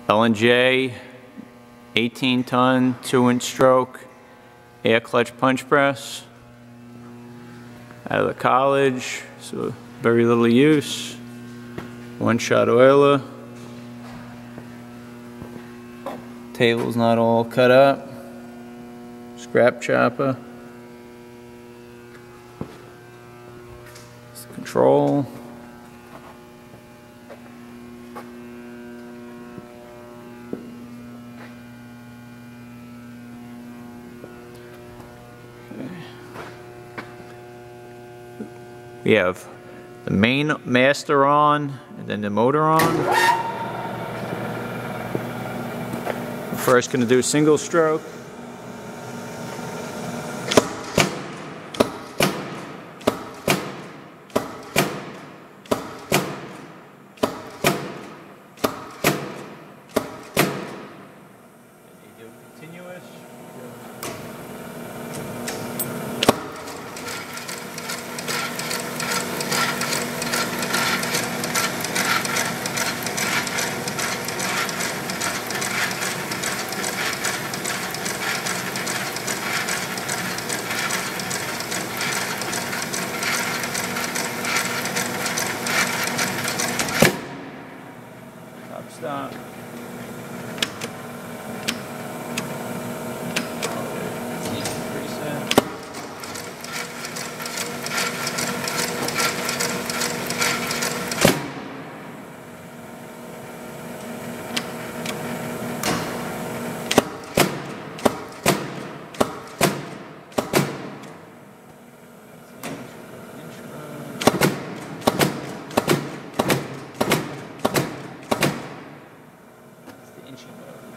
L&J 18-ton 2-inch stroke air clutch punch press out of the college, so very little use. One-shot oiler. Table's not all cut up. Scrap chopper. It's the control. We have the main master on, and then the motor on. We're first going to do single stroke. And you do continuous. Stop. Inching mode.